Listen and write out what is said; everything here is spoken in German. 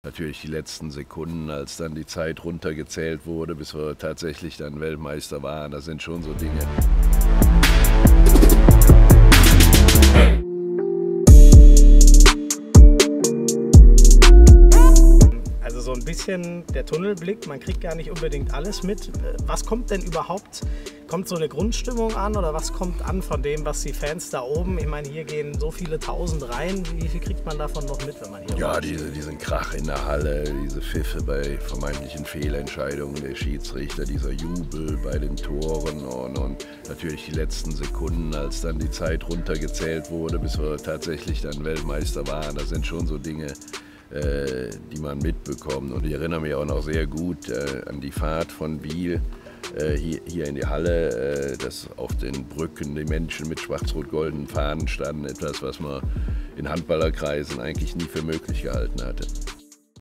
natürlich die letzten Sekunden, als dann die Zeit runtergezählt wurde, bis wir tatsächlich dann Weltmeister waren. Das sind schon so Dinge. Also so ein bisschen der Tunnelblick, man kriegt gar nicht unbedingt alles mit. Was kommt denn überhaupt? Kommt so eine Grundstimmung an oder was kommt an von dem, was die Fans da oben, ich meine, hier gehen so viele Tausend rein, wie viel kriegt man davon noch mit, wenn man hier Ja, diesen Krach in der Halle, diese Pfiffe bei vermeintlichen Fehlentscheidungen der Schiedsrichter, dieser Jubel bei den Toren und natürlich die letzten Sekunden, als dann die Zeit runtergezählt wurde, bis wir tatsächlich dann Weltmeister waren. Das sind schon so Dinge, die man mitbekommt. Und ich erinnere mich auch noch sehr gut an die Fahrt von Wiel hier in die Halle, dass auf den Brücken die Menschen mit schwarz-rot-goldenen Fahnen standen. Etwas, was man in Handballerkreisen eigentlich nie für möglich gehalten hatte.